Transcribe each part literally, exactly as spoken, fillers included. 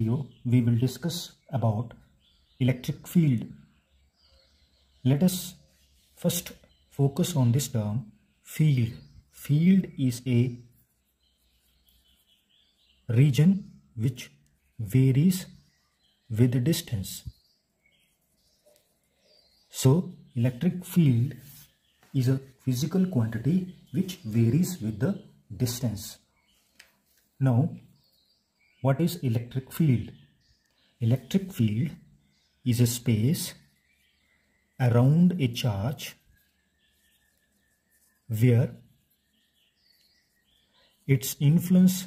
video we will discuss about electric field. Let us first focus on this term field. Field is a region which varies with the distance. So electric field is a physical quantity which varies with the distance. Now, what is electric field? Electric field is a space around a charge where its influence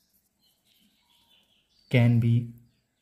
can be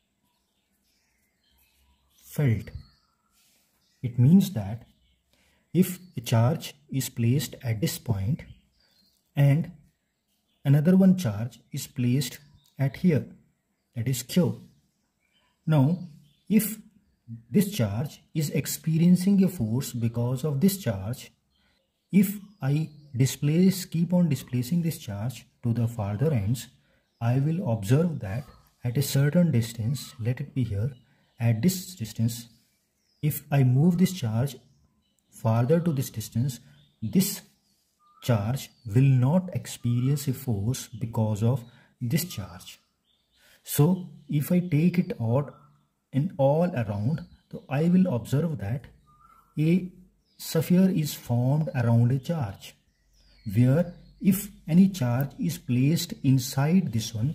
felt. It means that if a charge is placed at this point and another one charge is placed at here, that is Q. Now, if this charge is experiencing a force because of this charge, if I displace, keep on displacing this charge to the farther ends, I will observe that at a certain distance, let it be here, at this distance, if I move this charge farther to this distance, this charge will not experience a force because of this charge. So if I take it out in all around, so I will observe that a sphere is formed around a charge, where if any charge is placed inside this one,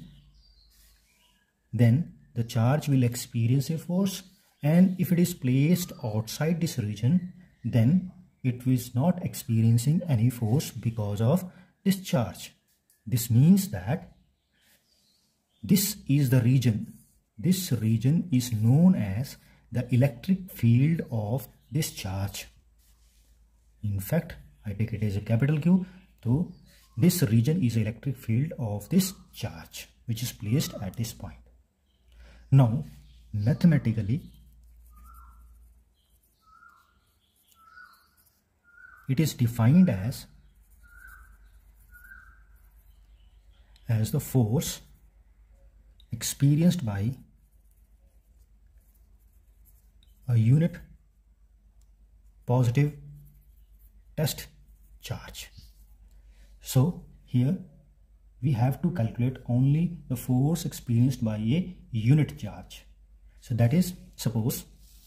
then the charge will experience a force, and if it is placed outside this region, then it is not experiencing any force because of this charge. This means that this is the region. This region is known as the electric field of this charge. In fact, I take it as a capital Q. So this region is electric field of this charge which is placed at this point. Now, mathematically, it is defined as as the force experienced by a unit positive test charge. So here we have to calculate only the force experienced by a unit charge. So that is, suppose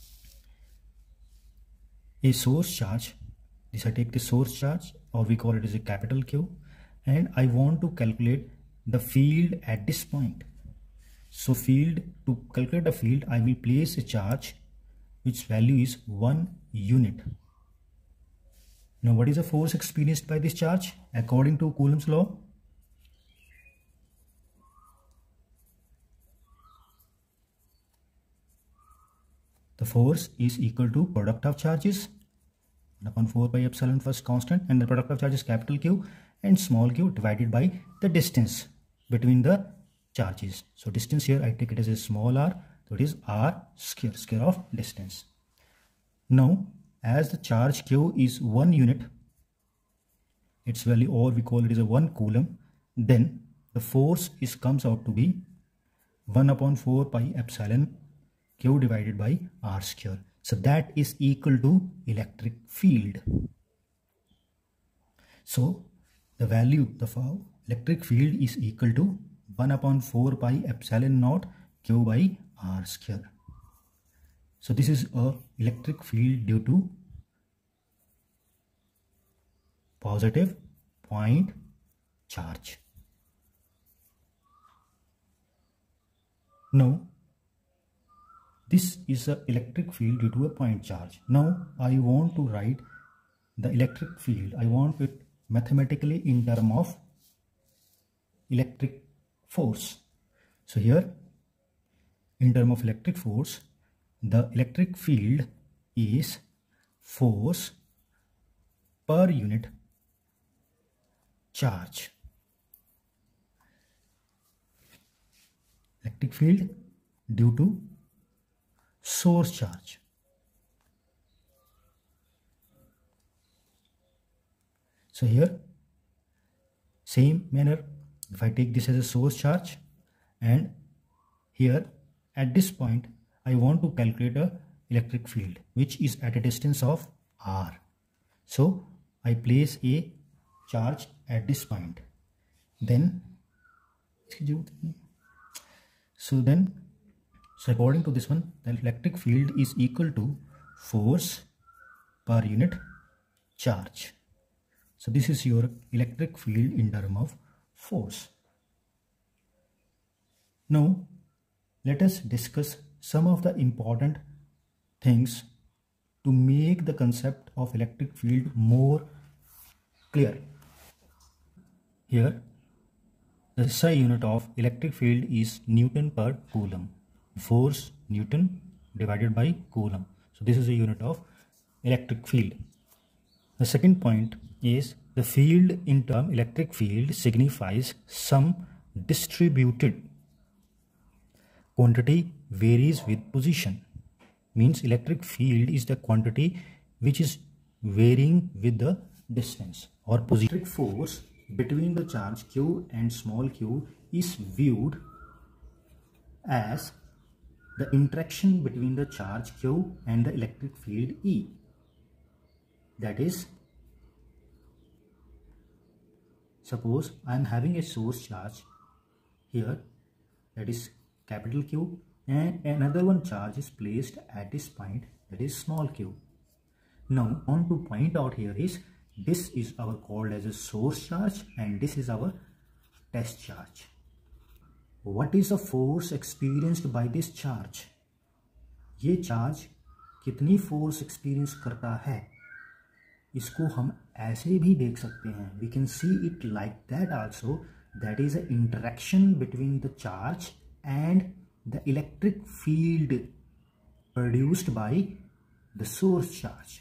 a source charge, this I take the source charge, or we call it as a capital Q, and I want to calculate the field at this point. So field, to calculate the field, I will place a charge which value is one unit. Now what is the force experienced by this charge according to Coulomb's law? The force is equal to product of charges one upon four pi epsilon first constant, and the product of charges capital Q and small q divided by the distance between the charges. So distance here I take it as a small r, so it is r square, square of distance. Now as the charge Q is one unit, its value, or we call it as a one coulomb, then the force is comes out to be one upon four pi epsilon Q divided by r square. So that is equal to electric field. So the value, the electric field is equal to one upon four pi epsilon naught Q by r square. So this is a electric field due to positive point charge. Now this is an electric field due to a point charge. Now I want to write the electric field. I want it mathematically in terms of electric force. So here in terms of electric force, the electric field is force per unit charge. Electric field due to source charge. So here same manner, if I take this as a source charge and here at this point I want to calculate a electric field which is at a distance of r. So I place a charge at this point. Then so then so according to this one, the electric field is equal to force per unit charge. So this is your electric field in terms of force. Now let us discuss some of the important things to make the concept of electric field more clear. Here the S I unit of electric field is Newton per Coulomb. Force Newton divided by Coulomb. So this is a unit of electric field. The second point is the field in term electric field signifies some distributed quantity varies with position. Means electric field is the quantity which is varying with the distance or position. Electric force between the charge q and small q is viewed as the interaction between the charge q and the electric field E. That is, suppose I am having a source charge here, that is capital Q, and another one charge is placed at this point, that is small q. Now I want to point out here is this is our called as a source charge and this is our test charge. What is the force experienced by this charge? ये charge कितनी force experience करता है, इसको हम ऐसे भी देख सकते हैं. We can see it like that also. That is an interaction between the charge and the electric field produced by the source charge.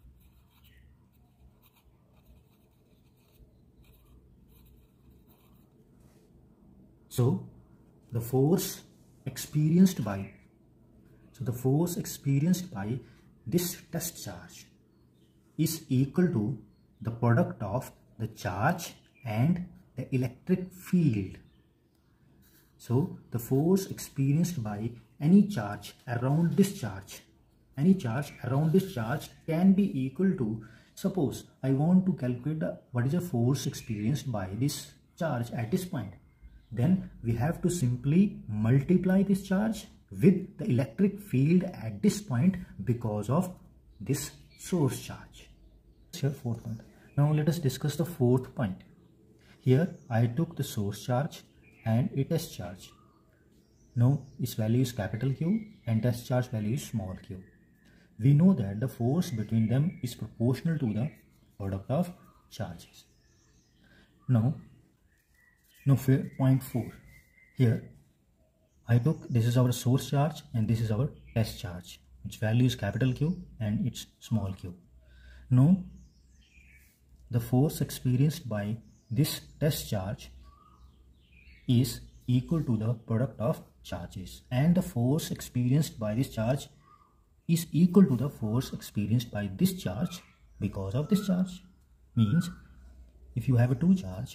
So the force experienced by so the force experienced by this test charge is equal to the product of the charge and the electric field. So the force experienced by any charge around this charge, any charge around this charge can be equal to, suppose I want to calculate the, what is the force experienced by this charge at this point. Then we have to simply multiply this charge with the electric field at this point because of this source charge. Here fourth point. Now let us discuss the fourth point. Here I took the source charge and a test charge. Now its value is capital Q and test charge value is small q. We know that the force between them is proportional to the product of charges. Now, now point four. Here I took, this is our source charge and this is our test charge. Its value is capital Q and it's small q. Now the force experienced by this test charge is equal to the product of charges, and the force experienced by this charge is equal to the force experienced by this charge because of this charge. Means if you have a two charge,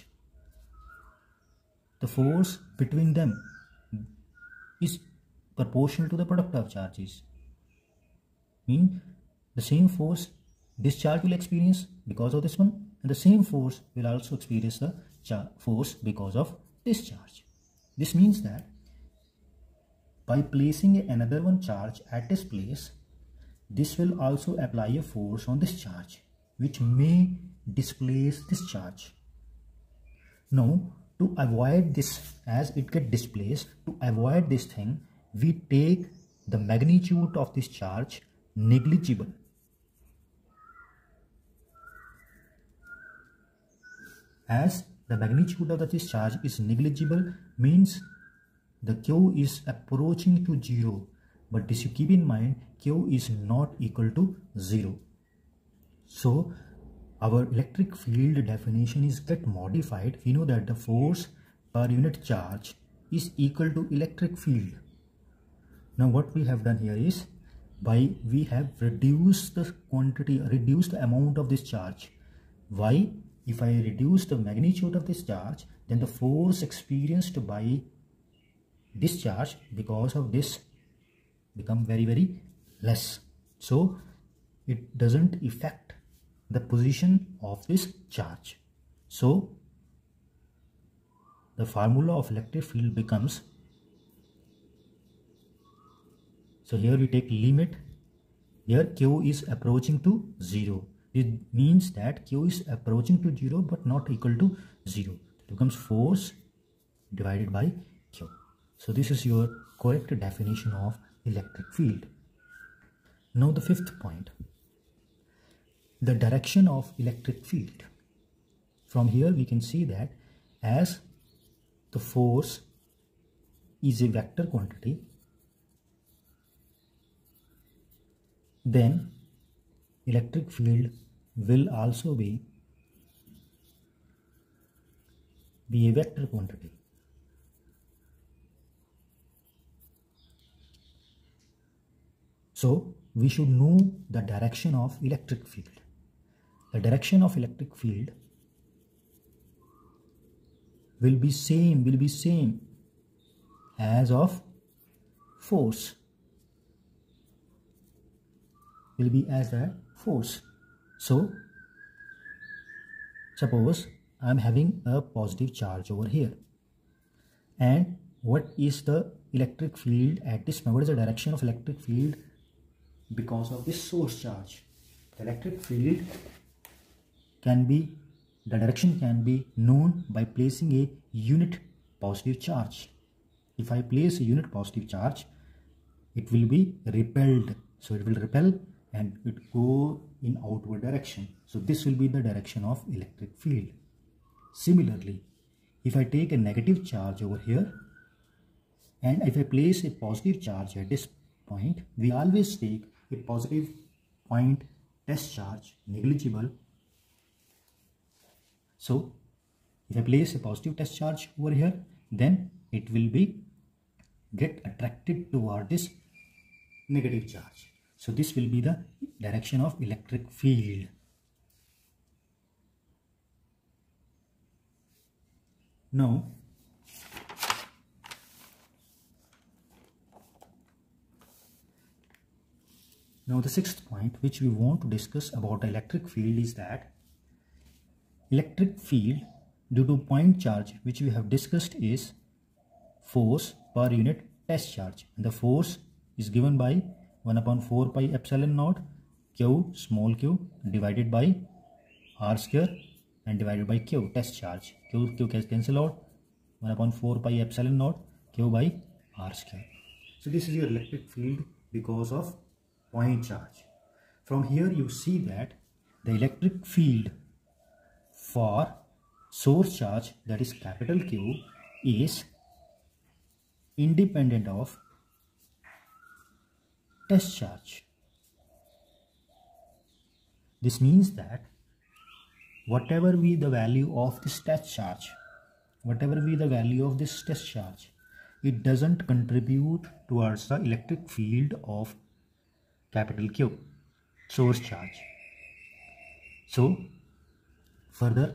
the force between them is proportional to the product of charges. Mean the same force this charge will experience because of this one, and the same force will also experience the force because of this charge. This means that by placing another one charge at this place, this will also apply a force on this charge which may displace this charge. Now to avoid this, as it get displaced, to avoid this thing, we take the magnitude of this charge negligible. As the magnitude of the discharge is negligible, means the Q is approaching to zero, but this you keep in mind, Q is not equal to zero. So our electric field definition is get modified. We know that the force per unit charge is equal to electric field. Now what we have done here is, by we have reduced the quantity, reduced the amount of this charge. Why? If I reduce the magnitude of this charge, then the force experienced by this charge because of this become very very less. So it doesn't affect the position of this charge. So the formula of electric field becomes, so here we take limit, here Q is approaching to zero. It means that Q is approaching to zero but not equal to zero. It becomes force divided by Q. So this is your correct definition of electric field. Now the fifth point, the direction of electric field. From here we can see that as the force is a vector quantity, then electric field will also be, be a vector quantity. So we should know the direction of electric field. The direction of electric field will be same, will be same as of force, will be as the force. So suppose I am having a positive charge over here, and what is the electric field at this point? What is the direction of electric field because of this source charge? The electric field can be, the direction can be known by placing a unit positive charge. If I place a unit positive charge, it will be repelled. So it will repel and it go in outward direction. So this will be the direction of electric field. Similarly, if I take a negative charge over here and if I place a positive charge at this point, we always take a positive point test charge, negligible. So if I place a positive test charge over here, then it will be get attracted toward this negative charge. So this will be the direction of electric field. Now now the sixth point which we want to discuss about the electric field is that electric field due to point charge which we have discussed is force per unit test charge, and the force is given by one upon four pi epsilon naught q small q divided by r square and divided by q test charge. Q q can cancel out, one upon four pi epsilon naught q by r square. So this is your electric field because of point charge. From here you see that the electric field for source charge, that is capital Q, is independent of test charge. This means that whatever be the value of this test charge, whatever be the value of this test charge, it doesn't contribute towards the electric field of capital Q, source charge. So further,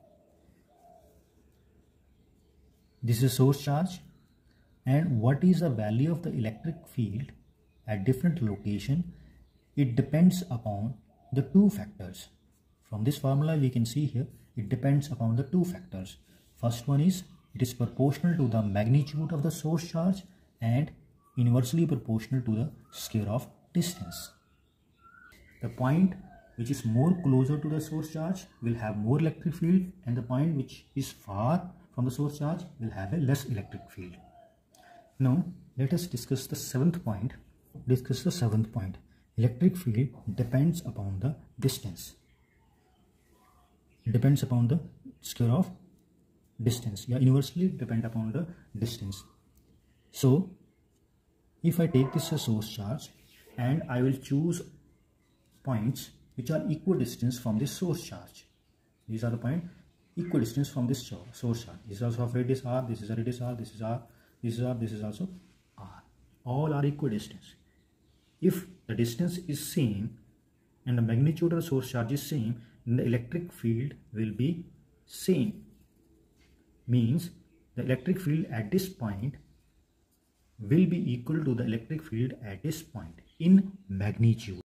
this is source charge, and what is the value of the electric field at different location, it depends upon the two factors. From this formula we can see here, it depends upon the two factors. First one is it is proportional to the magnitude of the source charge and inversely proportional to the square of distance. The point which is more closer to the source charge will have more electric field, and the point which is far from the source charge will have a less electric field. Now let us discuss the seventh point. Discuss the seventh point. Electric field depends upon the distance. It depends upon the square of distance. Yeah, inversely depend upon the distance. So if I take this as source charge and I will choose points which are equidistant from this source charge. These are the points equidistant from this source charge. This is also of radius r, this is a radius r, this is r, this is r, this is also r. All are equidistant. If the distance is same and the magnitude of the source charge is same, then the electric field will be same. Means the electric field at this point will be equal to the electric field at this point in magnitude.